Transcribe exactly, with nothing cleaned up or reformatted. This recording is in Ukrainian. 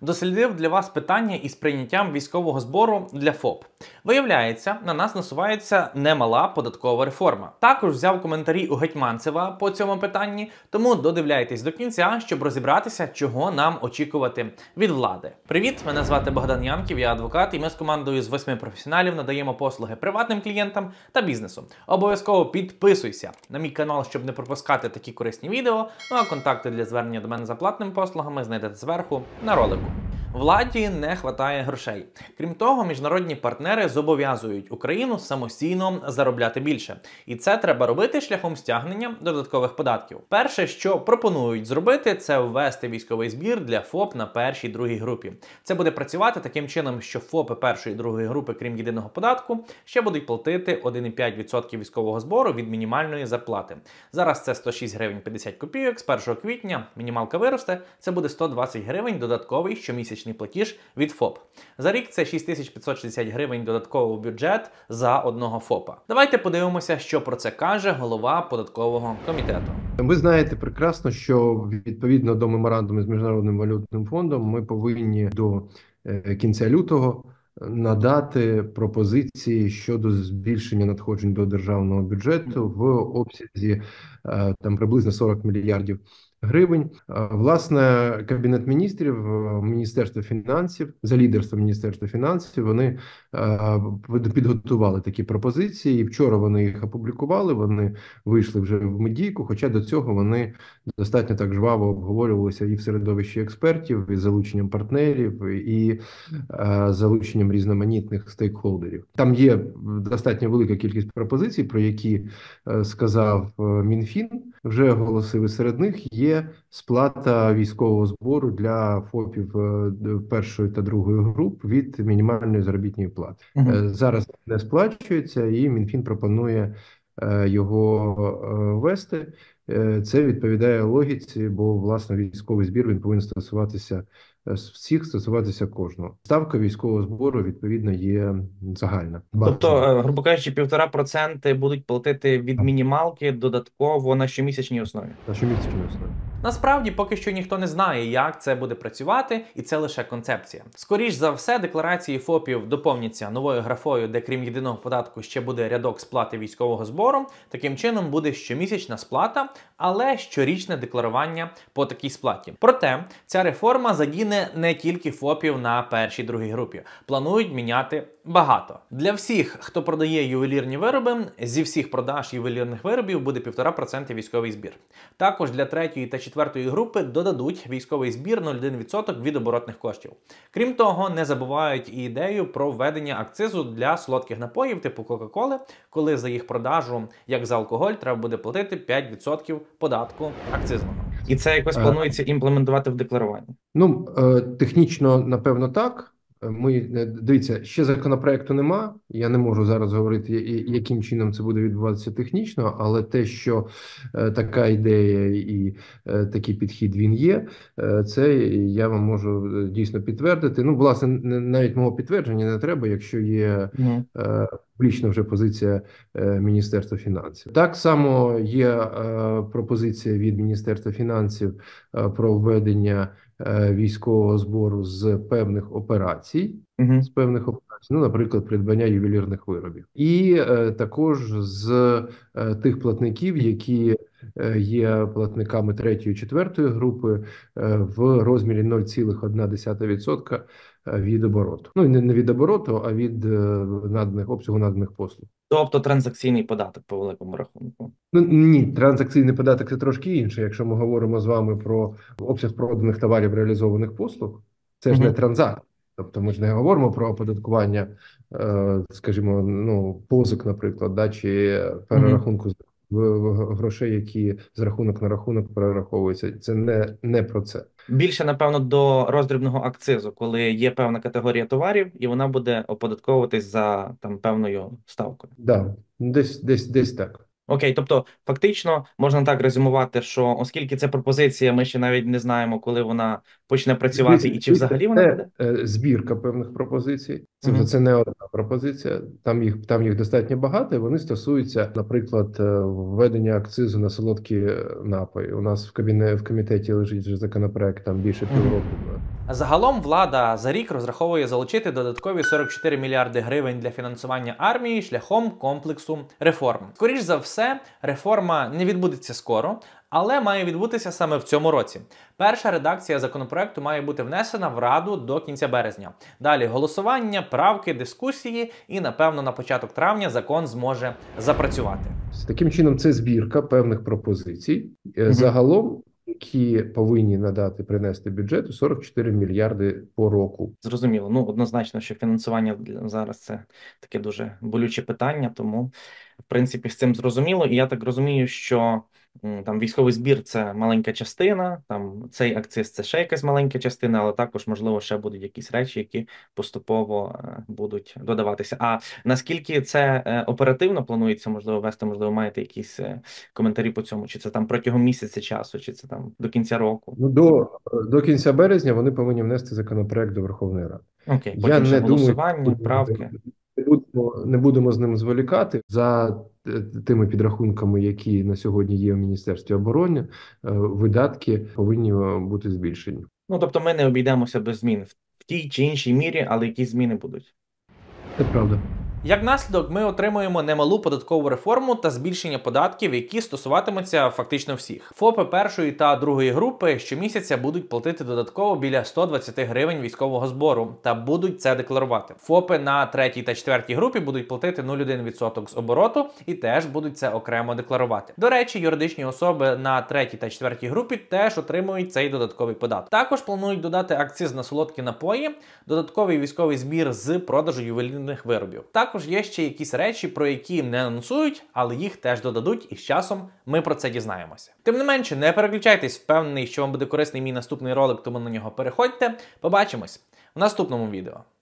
Дослідив для вас питання із прийняттям військового збору для ФОП. Виявляється, на нас насувається немала податкова реформа. Також взяв коментарі у Гетманцева по цьому питанні, тому додивляйтесь до кінця, щоб розібратися, чого нам очікувати від влади. Привіт, мене звати Богдан Янків, я адвокат, і ми з командою з восьми професіоналів надаємо послуги приватним клієнтам та бізнесу. Обов'язково підписуйся на мій канал, щоб не пропускати такі корисні відео, ну а контакти для звернення до мене за платними послугами знайдете зверху на ролику. Владі не хватає грошей. Крім того, міжнародні партнери зобов'язують Україну самостійно заробляти більше. І це треба робити шляхом стягнення додаткових податків. Перше, що пропонують зробити, це ввести військовий збір для ФОП на першій, другій групі. Це буде працювати таким чином, що ФОПи першої і другої групи, крім єдиного податку, ще будуть платити один цілих п'ять десятих відсотка військового збору від мінімальної зарплати. Зараз це сто шість гривень п'ятдесят копійок, з першого квітня мінімалка виросте, це буде сто двадцять гривень додатковий щомісячний платіж від ФОП. За рік це шість тисяч п'ятсот шістдесят гривень додатково в бюджет за одного ФОПа. Давайте подивимося, що про це каже голова податкового комітету. Ви знаєте прекрасно, що відповідно до меморандуму з Міжнародним валютним фондом ми повинні до кінця лютого надати пропозиції щодо збільшення надходжень до державного бюджету в обсязі там приблизно сорок мільярдів гривень. Власне, Кабінет міністрів, Міністерство фінансів, за лідерством Міністерства фінансів, вони підготували такі пропозиції, і вчора вони їх опублікували, вони вийшли вже в медійку, хоча до цього вони достатньо так жваво обговорювалися і в середовищі експертів, і з залученням партнерів, і залученням різноманітних стейкхолдерів. Там є достатньо велика кількість пропозицій, про які сказав Мінфін, вже оголосив, і серед них є сплата військового збору для ФОПів першої та другої груп від мінімальної заробітної плати. Угу. Зараз не сплачується, і Мінфін пропонує його ввести. Це відповідає логіці, бо, власне, військовий збір він повинен стосуватися всіх, стосуватися кожного. Ставка військового збору, відповідно, є загальна. Тобто, грубо кажучи, півтора проценти будуть платити від мінімалки додатково на щомісячній основі? На щомісячній основі. Насправді, поки що ніхто не знає, як це буде працювати, і це лише концепція. Скоріш за все, декларації ФОПів доповняться новою графою, де крім єдиного податку ще буде рядок сплати військового збору. Таким чином буде щомісячна сплата, але щорічне декларування по такій сплаті. Проте, ця реформа задіне не тільки ФОПів на першій і другій групі. Планують міняти багато. Для всіх, хто продає ювелірні вироби, зі всіх продаж ювелірних виробів буде півтора процента військовий збір. Також для третьої та четвертої групи додадуть військовий збір нуль цілих один десятих відсотка від оборотних коштів. Крім того, не забувають і ідею про введення акцизу для солодких напоїв типу Кока-Коли, коли за їх продажу, як за алкоголь, треба буде платити п'ять відсотків податку акцизного. І це якось планується імплементувати в декларуванні? Ну, технічно, напевно, так. Ми, дивіться, ще законопроекту нема, я не можу зараз говорити, яким чином це буде відбуватися технічно, але те, що е, така ідея і е, такий підхід він є, е, це я вам можу дійсно підтвердити. Ну, власне, навіть мого підтвердження не треба, якщо є е, публічна вже позиція е, Міністерства фінансів. Так само є е, пропозиція від Міністерства фінансів е, про введення військового збору з певних операцій, uh-huh. з певних операцій, ну, наприклад, придбання ювелірних виробів. І е, також з е, тих платників, які е, є платниками третьої, четвертої групи е, в розмірі нуль цілих одна десята відсотка від обороту. Ну, не, не від обороту, а від е, наданих, обсягу наданих послуг. Тобто транзакційний податок по великому рахунку? Ну, ні, транзакційний податок – це трошки інше. Якщо ми говоримо з вами про обсяг проданих товарів, реалізованих послуг, це ж mm-hmm. не транзакція. Тобто ми ж не говоримо про оподаткування, е, скажімо, ну, позик, наприклад, да, чи перерахунку mm-hmm. грошей, які з рахунок на рахунок перераховуються. Це не, не про це. Більше, напевно, до роздрібного акцизу, коли є певна категорія товарів, і вона буде оподатковуватись за там певною ставкою. Так, да, десь, десь, десь так. Окей, тобто фактично можна так резюмувати, що оскільки це пропозиція, ми ще навіть не знаємо, коли вона почне працювати це, і чи взагалі вона буде? Це збірка певних пропозицій. Це uh-huh. це не одна пропозиція. Там їх там їх достатньо багато. І вони стосуються, наприклад, введення акцизу на солодкі напої. У нас в кабінеті в комітеті лежить вже законопроект там більше півроку. Uh-huh. Загалом влада за рік розраховує залучити додаткові сорок чотири мільярди гривень для фінансування армії шляхом комплексу реформ. Скоріш за все, реформа не відбудеться скоро, але має відбутися саме в цьому році. Перша редакція законопроекту має бути внесена в Раду до кінця березня. Далі голосування, правки, дискусії і, напевно, на початок травня закон зможе запрацювати. Таким чином, це збірка певних пропозицій. Угу. Загалом, які повинні надати, принести бюджету сорок чотири мільярди по року. Зрозуміло. Ну, однозначно, що фінансування зараз це таке дуже болюче питання, тому, в принципі, з цим зрозуміло. І я так розумію, що там військовий збір – це маленька частина, там цей акциз – це ще якась маленька частина, але також, можливо, ще будуть якісь речі, які поступово будуть додаватися. А наскільки це оперативно планується, можливо, вести, можливо, маєте якісь коментарі по цьому? Чи це там протягом місяця часу, чи це там до кінця року? Ну, до, до кінця березня вони повинні внести законопроект до Верховної Ради. Окей, потім Я ще не голосування, думаю, правки. Не будемо, не будемо з ним зволікати. За тими підрахунками, які на сьогодні є в Міністерстві оборони, видатки повинні бути збільшені. Ну, тобто ми не обійдемося без змін в тій чи іншій мірі, але якісь зміни будуть. Це правда. Як наслідок, ми отримуємо немалу податкову реформу та збільшення податків, які стосуватимуться фактично всіх. ФОПи першої та другої групи щомісяця будуть платити додатково біля сто двадцять гривень військового збору та будуть це декларувати. ФОПи на третій та четвертій групі будуть платити нуль цілих одна десята відсотка з обороту і теж будуть це окремо декларувати. До речі, юридичні особи на третій та четвертій групі теж отримують цей додатковий податок. Також планують додати акциз на солодкі напої, додатковий військовий збір з продажу ювелірних виробів. Також є ще якісь речі, про які не анонсують, але їх теж додадуть, і з часом ми про це дізнаємося. Тим не менше, не переключайтесь, впевнений, що вам буде корисний мій наступний ролик, тому на нього переходьте. Побачимось в наступному відео.